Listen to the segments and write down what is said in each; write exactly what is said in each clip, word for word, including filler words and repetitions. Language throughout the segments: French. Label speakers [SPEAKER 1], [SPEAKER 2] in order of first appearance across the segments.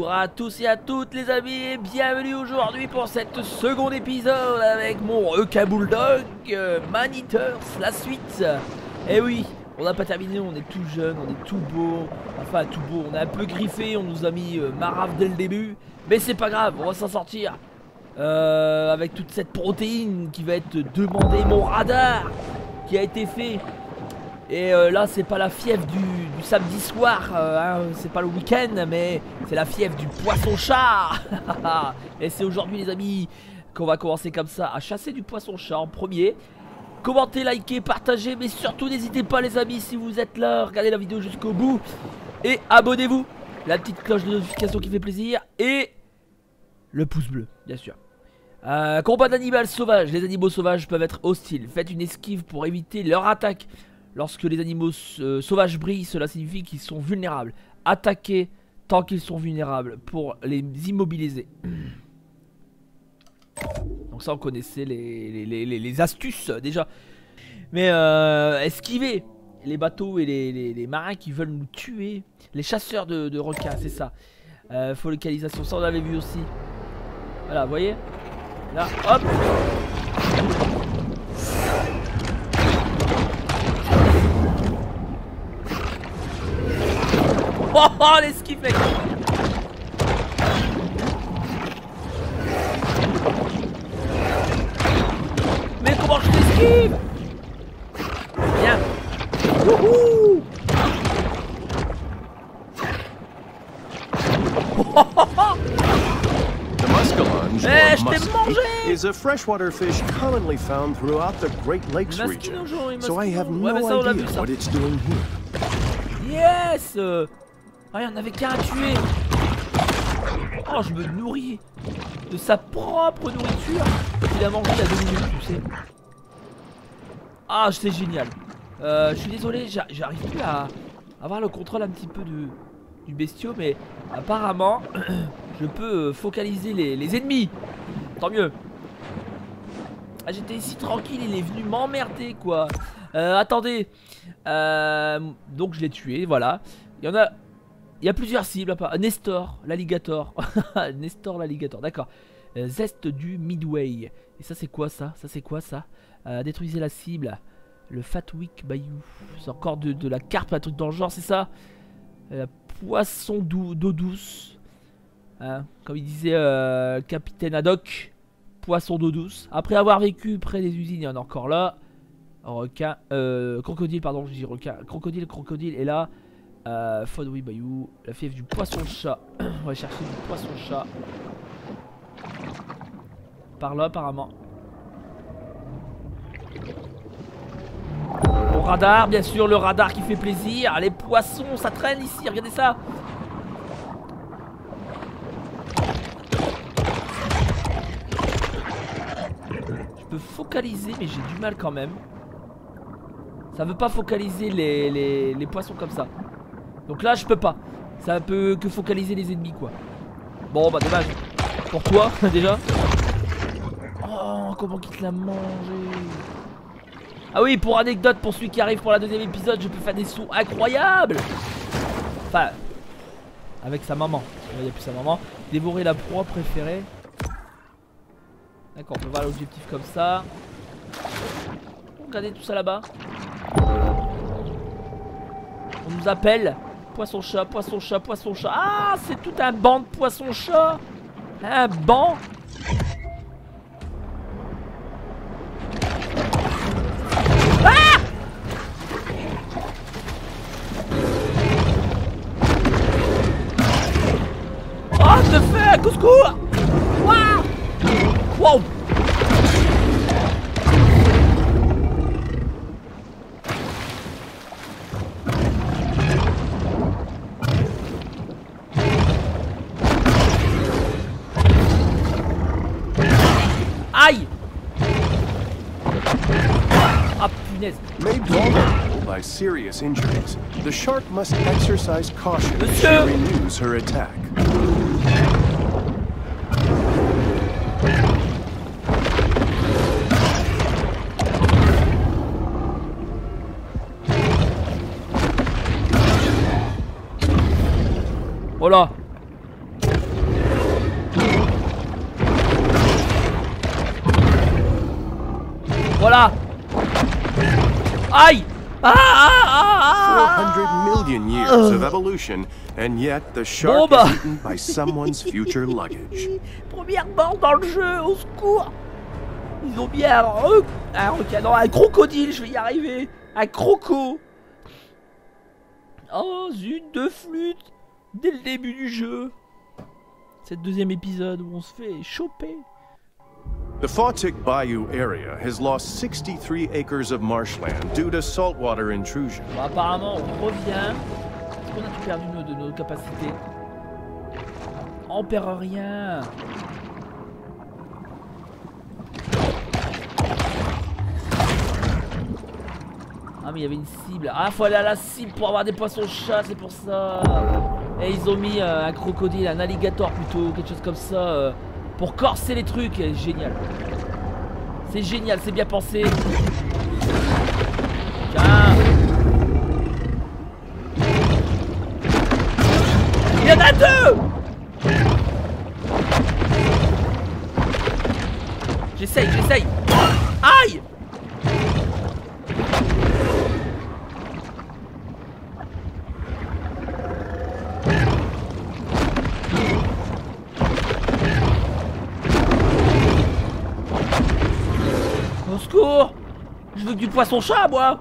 [SPEAKER 1] Bonjour à tous et à toutes les amis et bienvenue aujourd'hui pour cette second épisode avec mon Eka Bulldog euh, Manitors, la suite. Et oui, on n'a pas terminé, on est tout jeune, on est tout beau, enfin tout beau, on est un peu griffé, on nous a mis euh, marave dès le début, mais c'est pas grave, on va s'en sortir. Euh, avec toute cette protéine qui va être demandée, mon radar qui a été fait. Et euh, là c'est pas la fièvre du, du samedi soir, euh, hein, c'est pas le week-end, mais c'est la fièvre du poisson-chat. Et c'est aujourd'hui les amis qu'on va commencer comme ça à chasser du poisson-chat en premier. Commentez, likez, partagez, mais surtout n'hésitez pas les amis, si vous êtes là, regardez la vidéo jusqu'au bout. Et abonnez-vous, la petite cloche de notification qui fait plaisir. Et le pouce bleu bien sûr. euh, Combat d'animal sauvage, les animaux sauvages peuvent être hostiles. Faites une esquive pour éviter leur attaque. Lorsque les animaux euh, sauvages brillent, cela signifie qu'ils sont vulnérables. Attaquez tant qu'ils sont vulnérables pour les immobiliser. Donc ça on connaissait les, les, les, les, les astuces déjà. Mais euh, esquiver les bateaux et les, les, les marins qui veulent nous tuer. Les chasseurs de, de requins, c'est ça. euh, Faut localisation, ça on avait vu aussi. Voilà, vous voyez. Là, hop. Oh, oh l'esquive mec. Mais comment je l'esquive? Bien. Wouhou.
[SPEAKER 2] The muskellunge,
[SPEAKER 1] Eh,
[SPEAKER 2] or
[SPEAKER 1] je t'ai
[SPEAKER 2] muskie,
[SPEAKER 1] mangé.
[SPEAKER 2] is a freshwater fish commonly found throughout the Great Lakes region. So I have
[SPEAKER 1] Ouais, mais ça,
[SPEAKER 2] no
[SPEAKER 1] on l'a vu,
[SPEAKER 2] idea
[SPEAKER 1] ça.
[SPEAKER 2] what it's doing here.
[SPEAKER 1] Yes. Ah, il y en avait qu'un à tuer. Oh, je me nourris de sa propre nourriture qu'il a mangé il y a deux minutes, tu sais. Ah, c'est génial. euh, Je suis désolé, j'arrive plus à avoir le contrôle un petit peu de, du bestiau, mais apparemment je peux focaliser les, les ennemis. Tant mieux. Ah, j'étais ici tranquille, il est venu m'emmerder quoi. euh, Attendez, euh, donc je l'ai tué, voilà. Il y en a, il y a plusieurs cibles à part. Nestor, l'alligator. Nestor, l'alligator, d'accord. euh, Zeste du Midway. Et ça c'est quoi ça? Ça c'est quoi ça? euh, Détruisez la cible. Le Fatwick Bayou. C'est encore de, de la carpe, un truc dans le genre, c'est ça. euh, Poisson d'eau douce, hein, comme il disait euh, Capitaine Haddock. Poisson d'eau douce. Après avoir vécu près des usines, il y en a encore là. Requin, euh, crocodile, pardon, je dis requin. Crocodile, crocodile, et là, euh, Fatwick Bayou. La fièvre du poisson-chat. On va chercher du poisson-chat. Par là, apparemment. Mon radar, bien sûr, le radar qui fait plaisir. Les poissons, ça traîne ici, regardez ça. Je peux focaliser, mais j'ai du mal quand même. Ça veut pas focaliser les, les, les poissons comme ça. Donc là, je peux pas. Ça peut que focaliser les ennemis, quoi. Bon, bah dommage. Pour toi, déjà. Oh, comment qu'il te l'a mangé. Ah oui, pour anecdote, pour celui qui arrive pour la deuxième épisode, je peux faire des sauts incroyables. Enfin, avec sa maman. Il n'y a plus sa maman. Dévorer la proie préférée. D'accord, on peut voir l'objectif comme ça. Regardez tout ça là-bas. On nous appelle. Poisson-chat, poisson-chat, poisson-chat. Ah, c'est tout un banc de poisson-chat. Un banc. Oh, je te fais un couscous. Waouh. Wow. Aïe. Ah punaise.
[SPEAKER 2] Made vulnerable by serious injuries, the shark must exercise caution as she
[SPEAKER 1] Monsieur.
[SPEAKER 2] renews her attack.
[SPEAKER 1] Oh là. Voilà. Aïe. Ah, ah, ah,
[SPEAKER 2] four hundred million years of evolution, and yet the shark
[SPEAKER 1] Bon, bah.
[SPEAKER 2] is eaten by someone's future luggage.
[SPEAKER 1] Première mort dans le jeu, au secours. Ils ont mis un, re... un requin, non, un crocodile, je vais y arriver. Un croco. Oh, zut, deux flûtes. Dès le début du jeu. C'est le deuxième épisode où on se fait choper.
[SPEAKER 2] The Fawtick Bayou area has lost sixty-three acres of marshland due to saltwater intrusion.
[SPEAKER 1] Bon, apparemment, on revient. Est-ce qu'on a tout perdu nos, de nos capacités? On perd rien. Ah mais il y avait une cible. Ah, faut aller à la cible pour avoir des poissons-chats, c'est pour ça. Et ils ont mis euh, un crocodile, un alligator plutôt, quelque chose comme ça, euh, pour corser les trucs. Génial. C'est génial, c'est bien pensé. Tiens. Il y en a deux. J'essaye, j'essaye. Aïe. Au secours. Je veux du poisson-chat, moi.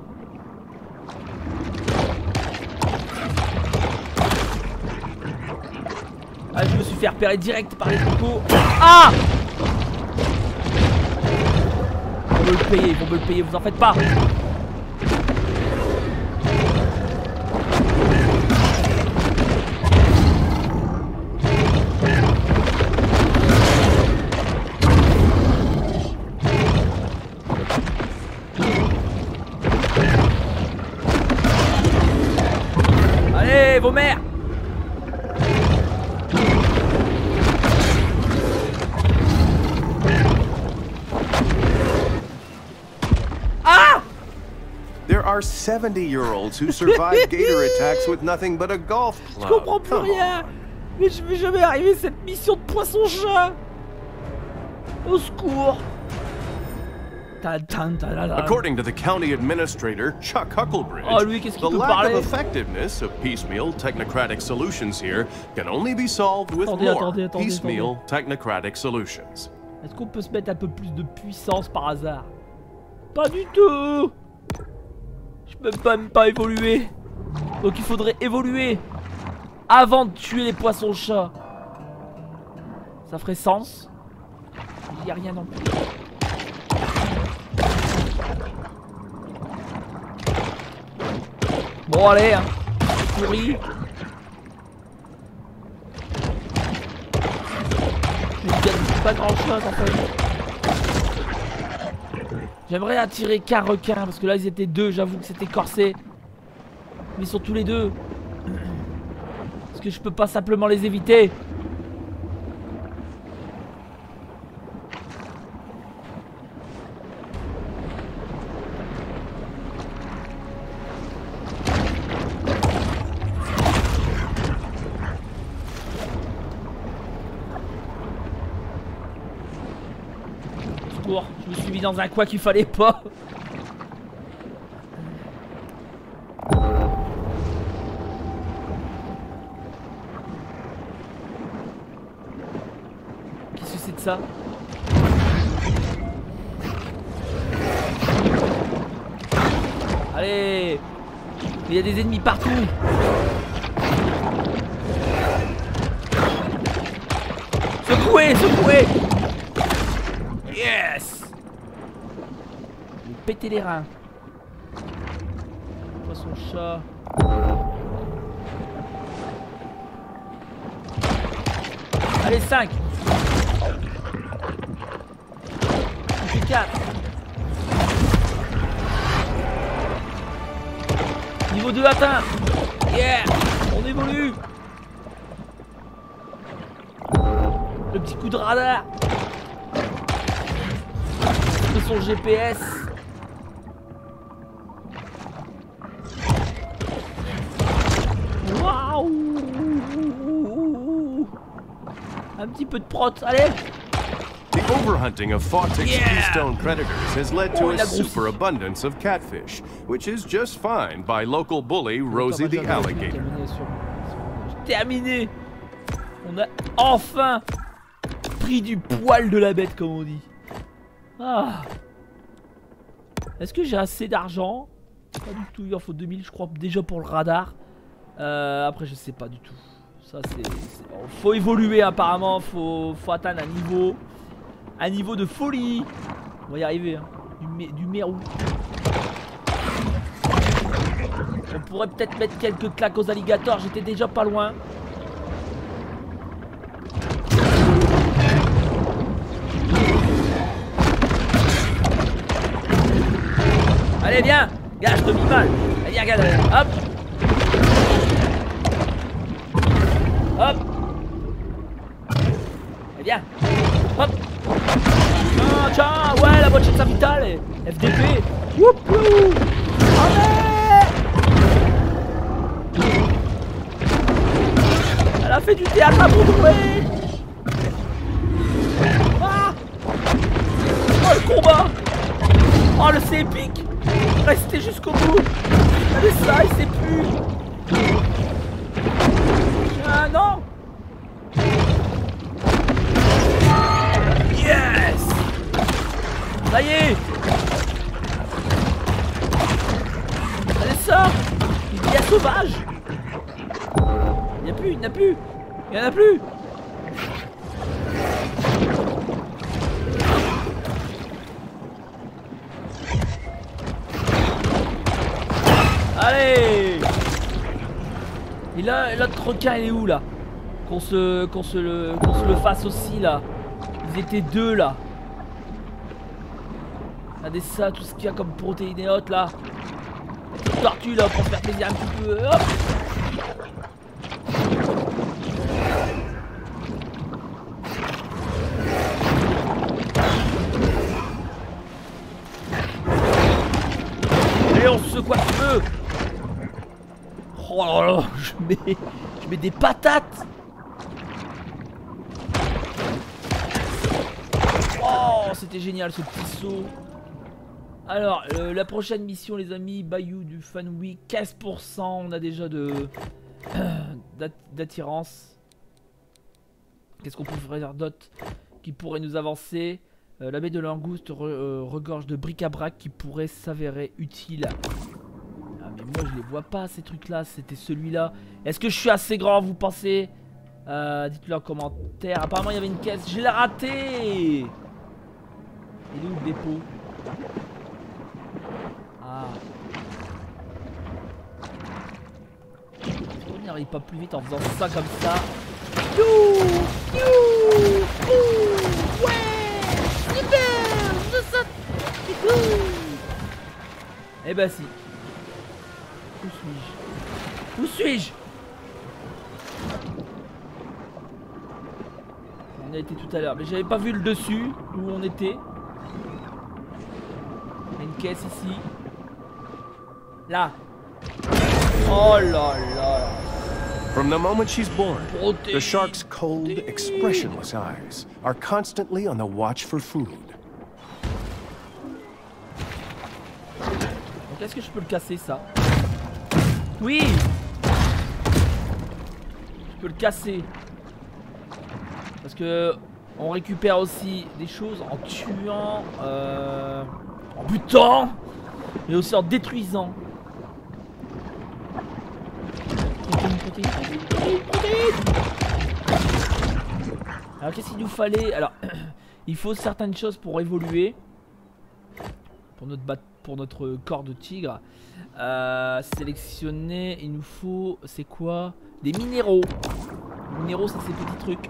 [SPEAKER 1] Ah, je me suis fait repérer direct par les crocos. Ah! Ils vont me le payer, ils vont me le payer, vous en faites pas. Allez, vos mères!
[SPEAKER 2] There are seventy-year-olds who survive gator attacks with nothing but a golf
[SPEAKER 1] Je
[SPEAKER 2] club.
[SPEAKER 1] comprends plus
[SPEAKER 2] Come
[SPEAKER 1] rien.
[SPEAKER 2] on.
[SPEAKER 1] Mais je vais jamais arriver à cette mission de poisson-chat. Au secours. Ta- ta- ta- ta- ta.
[SPEAKER 2] According to the county administrator, Chuck Hucklebridge,
[SPEAKER 1] Oh, lui, qu'est-ce qu'il
[SPEAKER 2] the
[SPEAKER 1] peut
[SPEAKER 2] lack
[SPEAKER 1] parler?
[SPEAKER 2] of effectiveness of piecemeal technocratic solutions here can only be solved with
[SPEAKER 1] Attendez,
[SPEAKER 2] more
[SPEAKER 1] attendez, attendez,
[SPEAKER 2] piecemeal technocratic solutions.
[SPEAKER 1] Est-ce qu'on peut se mettre un peu plus de puissance par hasard? Pas du tout. Je peux même pas, même pas évoluer. Donc il faudrait évoluer avant de tuer les poissons-chats. Ça ferait sens. Il n'y a rien non plus. Bon allez, hein. Pourri. Je ne gagne pas grand chose en fait. J'aimerais attirer qu'un requin parce que là ils étaient deux, j'avoue que c'était corsé. Mais ils sont tous les deux. Est-ce que je peux pas simplement les éviter? Je me suis mis dans un coin qu'il fallait pas. Qu'est-ce que c'est de ça? Allez! Il y a des ennemis partout! Secouez! Secouez! Yes! Péter les reins. Poisson chat. Allez, cinq. quatre. Niveau deux atteint. Yeah! On évolue. Le petit coup de radar. De son G P S. Waouh! Un petit peu de prot, allez!
[SPEAKER 2] The Overhunting of Fawtick's
[SPEAKER 1] Yeah!
[SPEAKER 2] keystone predators has led to
[SPEAKER 1] Oh,
[SPEAKER 2] a
[SPEAKER 1] il a grossi.
[SPEAKER 2] superabundance of catfish, which is just fine by local bully Rosie the alligator.
[SPEAKER 1] Terminé. On a enfin pris du poil de la bête, comme on dit. Ah. Est-ce que j'ai assez d'argent? Pas du tout, il en faut deux mille je crois déjà pour le radar. Euh, après je sais pas du tout. Ça c'est... Faut évoluer apparemment, faut, faut atteindre un niveau. Un niveau de folie. On va y arriver hein. Du, mé du mérou. On pourrait peut-être mettre quelques claques aux alligators, j'étais déjà pas loin. Allez viens, gars je te mis mal. Allez viens regarde, hop. Hop. Allez viens. Hop. Tiens, tiens, ouais la voiture de sa vitale. F D P. Wouhou. Allez. Elle a fait du théâtre à Broadway. Ah. Oh le combat. Oh le c'est épique. Restez jusqu'au bout. Allez ça, il sait plus. Ah non. Yes. Ça y est. Allez ça. Il y a sauvage. Il n'y a plus, il n'y en a plus. Il n'y en a plus. Allez. Et là, l'autre requin il est où là? Qu'on se, qu'on se, le, qu'on se le fasse aussi là. Ils étaient deux là. Regardez ça, tout ce qu'il y a comme protéines et autres là. La petite tortue là pour se faire plaisir un petit peu. Hop. Allez, on se secoue un petit peu. Oh là là, je mets, je mets des patates. Oh, c'était génial ce petit saut. Alors, euh, la prochaine mission, les amis, Bayou du Fun Week, quinze pour cent. On a déjà de d'attirance. Qu'est-ce qu'on peut faire d'autre qui pourrait nous avancer? euh, La baie de Langouste re, euh, regorge de bric-à-brac qui pourrait s'avérer utile. Ah mais moi je les vois pas ces trucs là, c'était celui-là. Est-ce que je suis assez grand vous pensez? euh, Dites-le en commentaire. Apparemment il y avait une caisse, je l'ai raté. Il est où le dépôt? Ah. On n'y arrive pas plus vite en faisant ça comme ça. You, you, ouh, ouais, super, je saute. Eh ben si. Où suis-je? Où suis-je? On y a été tout à l'heure, mais j'avais pas vu le dessus où on était. Il y a une caisse ici. Là. Oh là là.
[SPEAKER 2] From the moment she's born,
[SPEAKER 1] Protéine.
[SPEAKER 2] the shark's cold, expressionless eyes are constantly on the watch for food.
[SPEAKER 1] Donc est-ce que je peux le casser ça? Oui. Je peux le casser. Parce que on récupère aussi des choses en tuant, euh, en butant, mais aussi en détruisant. Alors qu'est-ce qu'il nous fallait? Alors il faut certaines choses pour évoluer. Pour notre, bat pour notre corps de tigre. Euh, sélectionner, il nous faut, c'est quoi? Des minéraux. Les minéraux c'est ces petits trucs.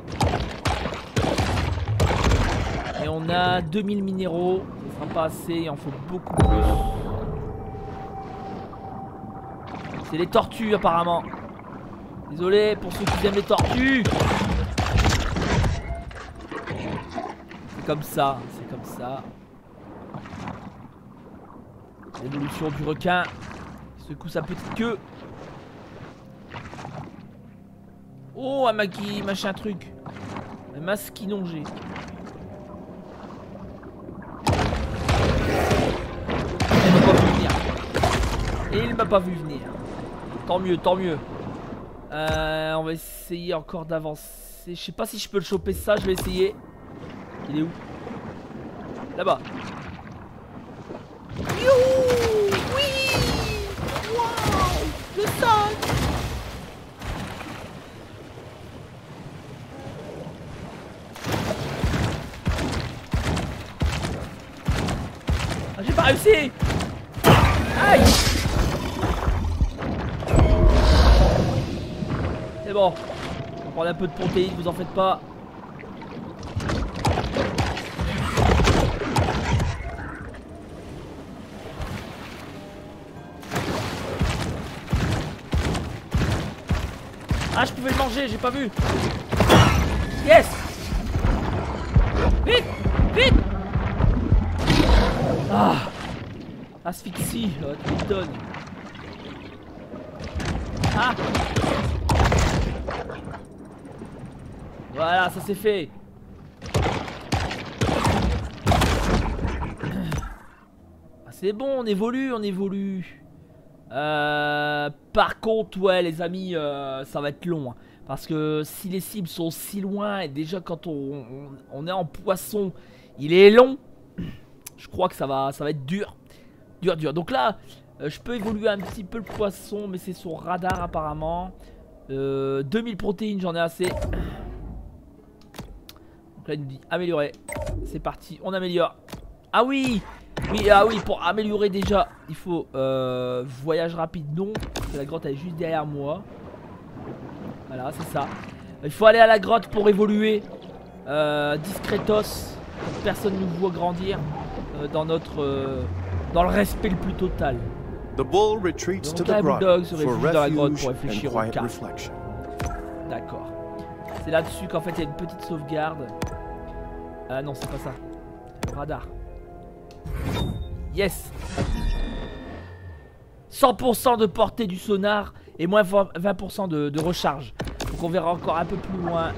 [SPEAKER 1] Et on a deux mille minéraux. Ça sera pas assez, il en faut beaucoup plus. C'est les tortues apparemment. Désolé pour ceux qui aiment les tortues. C'est comme ça, c'est comme ça. L'évolution du requin. Il secoue sa petite queue. Oh, un maquis, machin truc. Un masquinongé. elle m'a pas vu venir. Tant mieux, tant mieux. Euh, on va essayer encore d'avancer. Je sais pas si je peux le choper ça, je vais essayer. Il est où? Là-bas. Youhou! Oui! Waouh! Le sac! Ah, j'ai pas réussi! Aïe! C'est bon. On va prendre un peu de protéines, vous en faites pas. Ah, je pouvais le manger, j'ai pas vu. Yes! Vite! Vite! Ah! Asphyxie, là, tu m'étonnes. Ah! Voilà, ça c'est fait. Ah, c'est bon, on évolue, on évolue. Euh, par contre, ouais, les amis, euh, ça va être long. Hein, parce que si les cibles sont si loin, et déjà quand on, on, on est en poisson, il est long. Je crois que ça va, ça va être dur. Dur, dur. Donc là, euh, je peux évoluer un petit peu le poisson, mais c'est son radar apparemment. Euh, deux mille protéines, j'en ai assez. Donc là, il nous dit améliorer. C'est parti, on améliore. Ah oui! Oui, ah oui, pour améliorer déjà, il faut euh, voyage rapide, non. Parce que la grotte elle est juste derrière moi. Voilà, c'est ça. Il faut aller à la grotte pour évoluer. Euh, discretos. Personne ne nous voit grandir euh, dans notre, euh, dans le respect le plus total.
[SPEAKER 2] The bull retreats to the
[SPEAKER 1] bulldog
[SPEAKER 2] grotto
[SPEAKER 1] se
[SPEAKER 2] for
[SPEAKER 1] réfugie dans la grotte pour
[SPEAKER 2] refuge
[SPEAKER 1] réfléchir
[SPEAKER 2] and
[SPEAKER 1] au
[SPEAKER 2] quiet
[SPEAKER 1] cas.
[SPEAKER 2] reflection.
[SPEAKER 1] D'accord. C'est là-dessus qu'en fait il y a une petite sauvegarde. Ah non, c'est pas ça. Radar. Yes. cent pour cent de portée du sonar et moins vingt pour cent de, de recharge. Donc on verra encore un peu plus loin.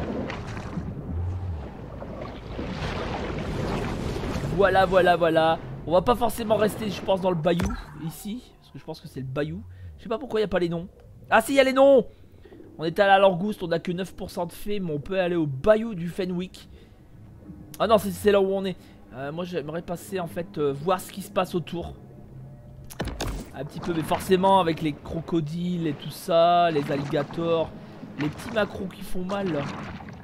[SPEAKER 1] Voilà, voilà, voilà. On va pas forcément rester, je pense, dans le bayou, ici. Parce que je pense que c'est le bayou. Je sais pas pourquoi il n'y a pas les noms. Ah si, il y a les noms. On est à la langouste, on a que neuf pour cent de fait, mais on peut aller au bayou du Fenwick. Ah non, c'est là où on est. Euh, moi j'aimerais passer en fait euh, voir ce qui se passe autour. Un petit peu, mais forcément avec les crocodiles et tout ça, les alligators, les petits macros qui font mal là.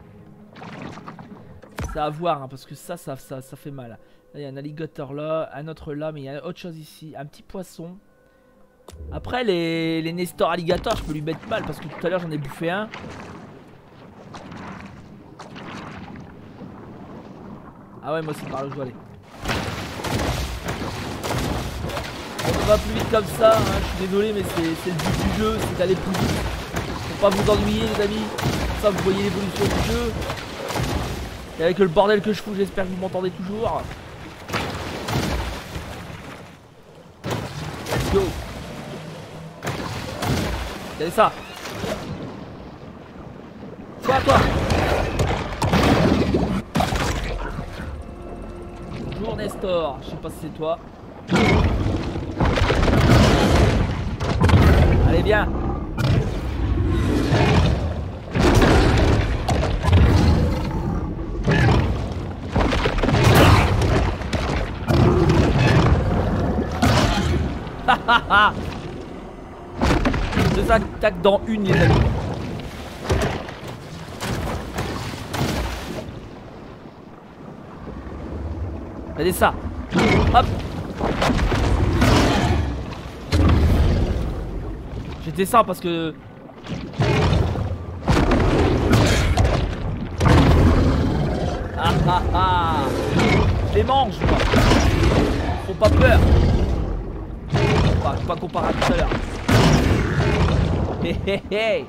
[SPEAKER 1] C'est à voir hein, parce que ça ça, ça ça fait mal. Là il y a un alligator là, un autre là, mais il y a autre chose ici, un petit poisson. Après les, les Nestor alligators je peux lui mettre mal parce que tout à l'heure j'en ai bouffé un. Ah ouais, moi c'est par là où je dois aller. On va plus vite comme ça, hein. Je suis désolé mais c'est le but du jeu, c'est d'aller plus vite. Faut pas vous ennuyer les amis. Comme ça vous voyez l'évolution du jeu. Et avec le bordel que je fous, j'espère que vous m'entendez toujours. Let's go. Regardez ça. Toi, toi. Bonjour Nestor, je sais pas si c'est toi. Allez viens. Hahaha. Deux attaques dans une les amis. Regardez ça. Hop. J'ai descends parce que ah ah ah. Je les mange moi. Faut pas peur. Enfin, je suis pas comparé à tout à l'heure. Hé hé hé.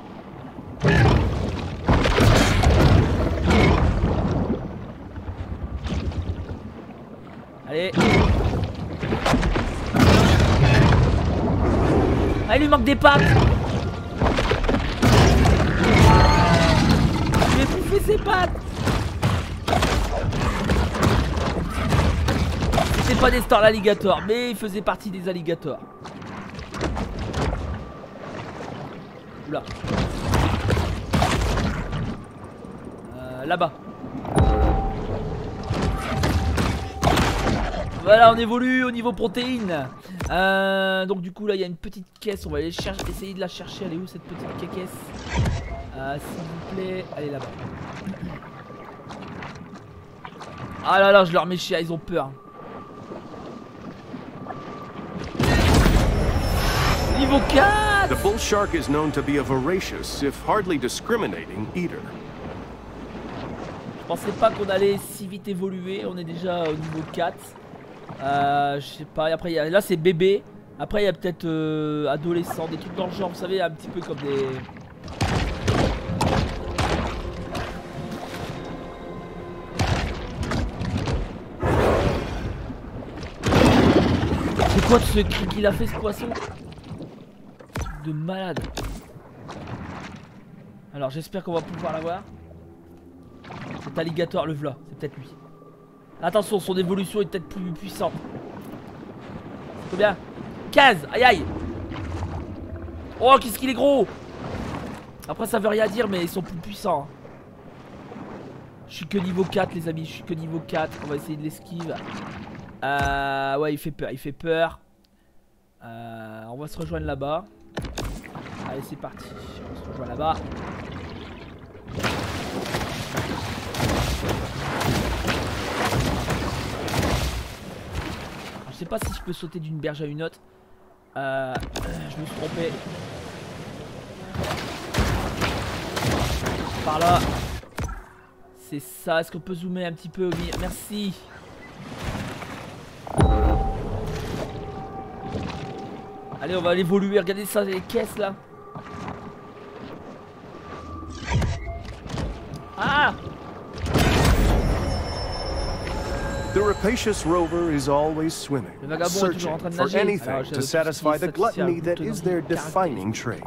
[SPEAKER 1] Allez. Ah, il lui manque des pattes. Je vais bouffer ses pattes. C'était pas des stores alligators, mais il faisait partie des alligators. Oula. Euh, Là-bas. Voilà, on évolue au niveau protéines. Euh, donc du coup là il y a une petite caisse. On va aller chercher, essayer de la chercher. Elle est où cette petite caisse? euh, S'il vous plaît, elle est là-bas. Ah là là, je leur mets chier, ils ont peur. Niveau quatre.
[SPEAKER 2] The bull shark is known to be a voracious, if hardly discriminating, eater.
[SPEAKER 1] Je pensais pas qu'on allait si vite évoluer. On est déjà au niveau quatre. Euh, je sais pas, et après y a, là c'est bébé. Après il y a peut-être euh, adolescent, des trucs dans le genre, vous savez, un petit peu comme des... C'est quoi ce cri qu'il a fait, ce poisson? De malade. Alors j'espère qu'on va pouvoir l'avoir. Cet alligator, le v'là, c'est peut-être lui. Attention, son évolution est peut-être plus puissante. Combien? quinze. Aïe aïe. Oh, qu'est-ce qu'il est gros. Après ça veut rien dire, mais ils sont plus puissants. Je suis que niveau quatre les amis. Je suis que niveau quatre. On va essayer de l'esquive. euh, Ouais, il fait peur, il fait peur. euh, On va se rejoindre là-bas. Allez, c'est parti. On se rejoint là-bas. Je sais pas si je peux sauter d'une berge à une autre. Euh, je me suis trompé. Par là. C'est ça. Est-ce qu'on peut zoomer un petit peu? Oui, merci. Allez, on va évoluer. Regardez ça, les caisses là. Ah!
[SPEAKER 2] The rapacious rover is always swimming,
[SPEAKER 1] Le vagabond est toujours en
[SPEAKER 2] searching
[SPEAKER 1] train de
[SPEAKER 2] for
[SPEAKER 1] nager.
[SPEAKER 2] anything
[SPEAKER 1] Alors,
[SPEAKER 2] to satisfy the gluttony that is their defining trait.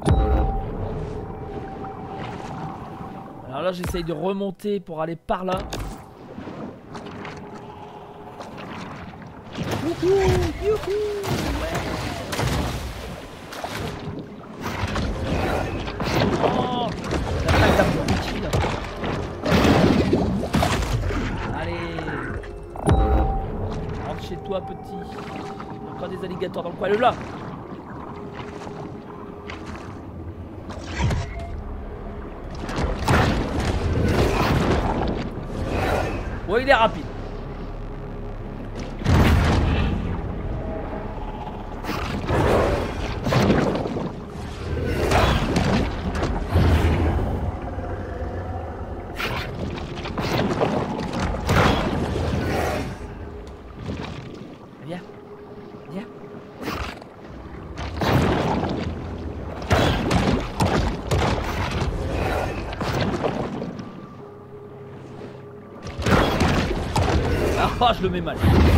[SPEAKER 1] Alors là, j'essaye de remonter pour aller par là. Youhou, youhou, ouais. Oh, la plaque d'amour utile. Allez. Rentre chez toi, petit. Encore des alligators dans le coin. Le là. Ouais, il est rapide. Viens. Viens. Ah, je le mets mal.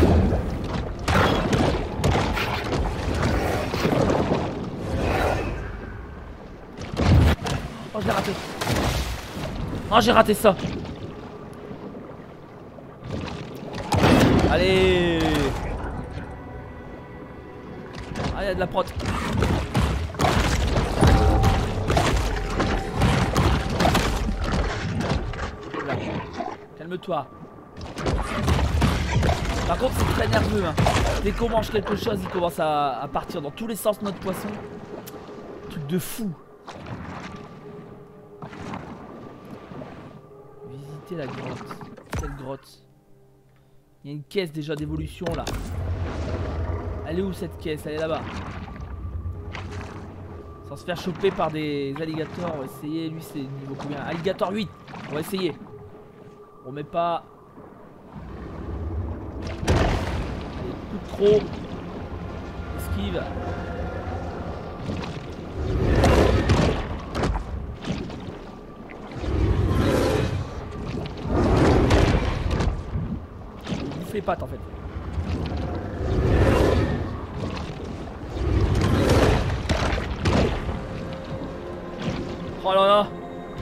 [SPEAKER 1] Oh, je l'ai raté. Oh, j'ai raté ça. Allez. Ah, il y a de la prod. Calme-toi. Par contre c'est très nerveux hein. Dès qu'on mange quelque chose il commence à, à partir dans tous les sens notre poisson. Truc de fou. Visiter la grotte. Quelle grotte? Il y a une caisse déjà d'évolution là. Elle est où cette caisse? Elle est là-bas. Sans se faire choper par des alligators. On va essayer. Lui c'est niveau combien? Alligator huit. On va essayer. On met pas. Trop. Esquive. Bouffe les pattes en fait. Oh là là.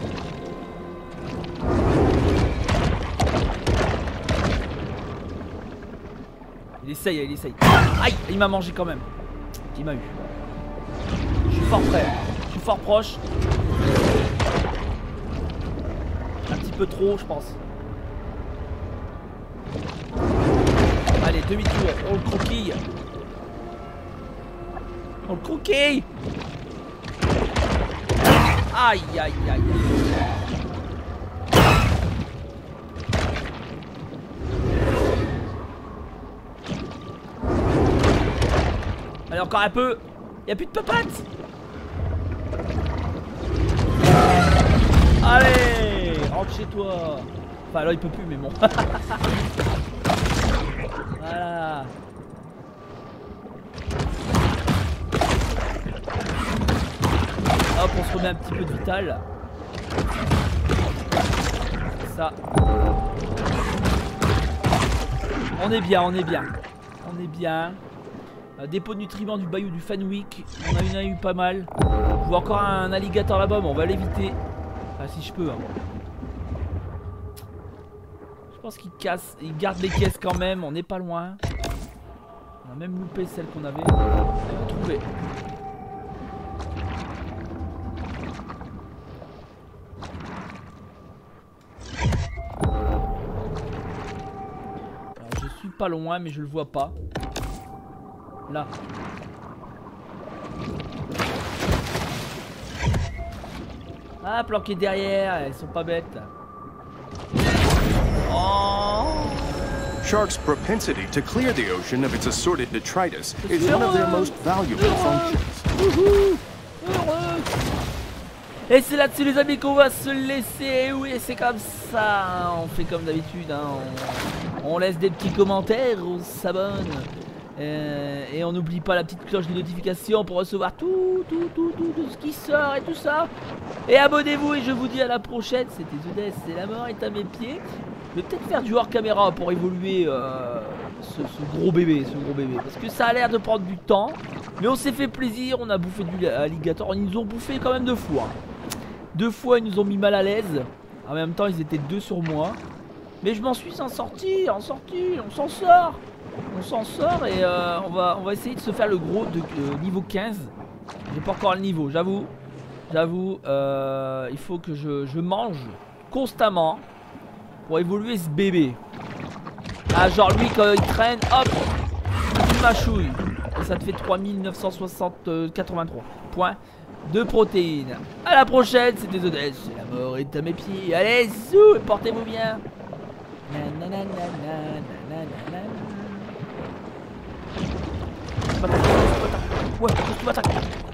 [SPEAKER 1] Il essaye, il essaye. Aïe, il m'a mangé quand même. Il m'a eu. Je suis fort près. Je suis fort proche. Un petit peu trop, je pense. Allez, demi-tour, on le croquille. On le croquille. Aïe, aïe, aïe, aïe. Allez, encore un peu. Y'a plus de papates. Allez, rentre chez toi. Enfin là il peut plus mais bon. Voilà. Hop, on se remet un petit peu de vital. Ça. On est bien, on est bien. On est bien. Euh, dépôt de nutriments du bayou du Fenwick. On en a eu pas mal. Je vois encore un alligator là-bas, mais on va l'éviter. Enfin, si je peux. Hein. Je pense qu'il casse, il garde les caisses quand même. On n'est pas loin. On a même loupé celle qu'on avait trouvée. Alors, je suis pas loin, mais je le vois pas. Là. Ah, planqué derrière, elles sont pas bêtes. Oh.
[SPEAKER 2] Sharks' propensity to clear the ocean of its assorted detritus is one of their most valuable functions.
[SPEAKER 1] Et c'est là-dessus les amis qu'on va se laisser. Oui, c'est comme ça. On fait comme d'habitude. Hein. On, on laisse des petits commentaires, on s'abonne. Euh, et on n'oublie pas la petite cloche de notification pour recevoir tout, tout, tout, tout, tout ce qui sort et tout ça. Et abonnez-vous et je vous dis à la prochaine. C'était The Death, c'est la mort est à mes pieds. Je vais peut-être faire du hors caméra pour évoluer euh, ce, ce gros bébé, ce gros bébé. Parce que ça a l'air de prendre du temps. Mais on s'est fait plaisir, on a bouffé du alligator. Ils nous ont bouffé quand même deux fois. Deux fois ils nous ont mis mal à l'aise. En même temps ils étaient deux sur moi. Mais je m'en suis en sorti, en sorti, on s'en sort. On s'en sort et euh, on, va, on va essayer de se faire le gros de euh, niveau quinze. J'ai pas encore le niveau, j'avoue. J'avoue, euh, il faut que je, je mange constamment pour évoluer ce bébé. Ah, genre lui quand il traîne, hop, tu mâchouilles. Et ça te fait trois mille neuf cent quatre-vingt-trois points de protéines. À la prochaine, c'était The Death, c'est la mort est à mes pieds. Allez, zou, portez-vous bien. Nanana, nanana. Ouais, tu m'attaques.